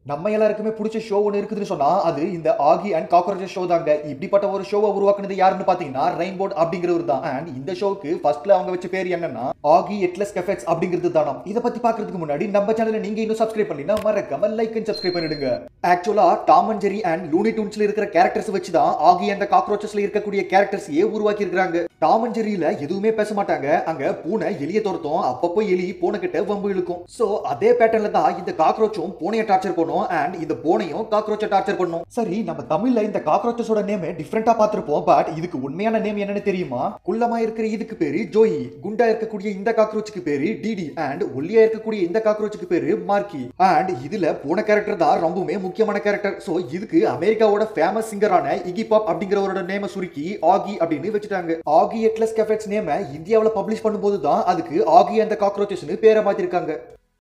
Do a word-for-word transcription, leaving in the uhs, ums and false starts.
நம்ம எல்லாருக்குமே பிடிச்ச ஷோ ஒன்று இருக்குதுன்னு சொன்னா அது இந்த ஆகி அண்ட் காக்ரோச்சஸ் ஷோ தாங்க. இப்படிப்பட்ட ஒரு ஷோவை உருவாக்குனது யாருன்னு பாத்தீங்கன்னா ரெயின்போர்ட் அப்படிங்கிறவர் தான். அண்ட் இந்த ஷோக்கு ஃபர்ஸ்ட்ல அவங்க வச்ச பேர் என்னன்னா ஆகி எட்லஸ் கெஃபெக்ஸ் அப்படிங்கிறது தானாம். இதை பத்தி பாக்குறதுக்கு முன்னாடி நம்ம சேனலை நீங்க இன்னும் சப்ஸ்கிரைப் பண்ணீங்கன்னா மறக்காம லைக் அண்ட் சப்ஸ்கிரைப் பண்ணிடுங்க. ஆக்சுவலா Tom and Jerry and Looney டூன்ஸ்ல இருக்கிற கேரக்டர்ஸ் வச்சு தான் ஆகி அந்த காக்ரோச்சஸ்ல இருக்கக்கூடிய கேரக்டர்ஸையே உருவாக்கி இருக்காங்க. டாம் அண்ட் ஜெரியில எதுவுமே பேச மாட்டாங்க. அங்க பூனை எலிய துரத்தும், அப்பப்போ எலி பூனை கிட்ட வம்பு இழுக்கும். சோ அதே பேட்டர்ன்ல தான் இந்த காக்ரோச்சும் பூனையை டார்ச்சர் பண்ணும் அண்ட் இந்த பூனையும் காக்ரோச்சை டார்ச்சர் பண்ணும். சரி, நம்ம தமிழ்ல இந்த காக்ரோச்சஸோட நேம் டிஃபரெண்டா பார்த்திருப்போம். பட் இதுக்கு உண்மையான நேம் என்னன்னு தெரியுமா? குள்ளமா இருக்கிற இதுக்கு பேரு ஜோயி, குண்டா இருக்கக்கூடிய இந்த காக்ரோச்சுக்கு பேரு டிடி அண்ட் ஒல்லியா இருக்கக்கூடிய இந்த காக்ரோச்சுக்கு பேரு மார்க்கி. அண்ட் இதுல பூனை கேரக்டர் தான் ரொம்பவுமே முக்கியமான கேரக்டர். சோ இதுக்கு அமெரிக்காவோட ஃபேமஸ் சிங்கரான இகி பாப் அப்படிங்கிறவரோட நேம சுருக்கி ஆகி அப்படின்னு வச்சுட்டாங்க. ஆகி எட்லஸ் கெஃபெக்ஸ் நேம இந்தியாவுல பப்ளிஷ் பண்ணும்போது தான் அதுக்கு ஆகி அந்த காக்ரோச்சஸ்னு பேரை மாத்திருக்காங்க.